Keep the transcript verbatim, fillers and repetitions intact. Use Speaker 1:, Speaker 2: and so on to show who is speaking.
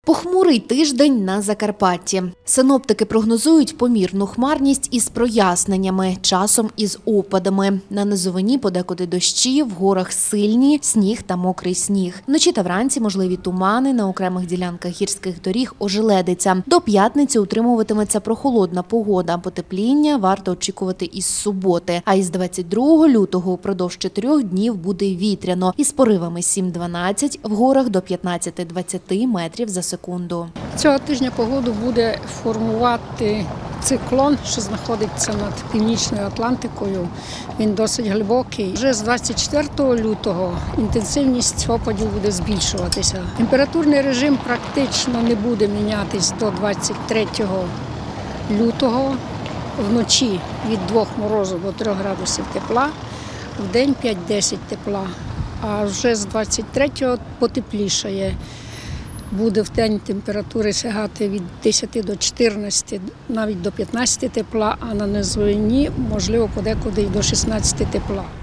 Speaker 1: Похмурий тиждень на Закарпатті. Синоптики прогнозують помірну хмарність із проясненнями, часом із опадами. На низовині подекуди дощі, в горах сильні, сніг та мокрий сніг. Вночі та вранці можливі тумани, на окремих ділянках гірських доріг ожеледиться. До п'ятниці утримуватиметься прохолодна погода. Потепління варто очікувати із суботи. А із двадцять другого лютого упродовж чотирьох днів буде вітряно. Із поривами сім-дванадцять, в горах до п'ятнадцять-двадцять метрів за секунду.
Speaker 2: Цього тижня погоду буде формувати циклон, що знаходиться над Північною Атлантикою. Він досить глибокий. Вже з двадцять четвертого лютого інтенсивність опадів буде збільшуватися. Температурний режим практично не буде мінятись до двадцять третього лютого. Вночі від двох морозу до трьох градусів тепла, вдень п'ять-десять тепла. А вже з двадцять третього потеплішає. Буде в день температури сягати від десяти до чотирнадцяти, навіть до п'ятнадцяти тепла, а на низовині, можливо, подекуди і до шістнадцяти тепла.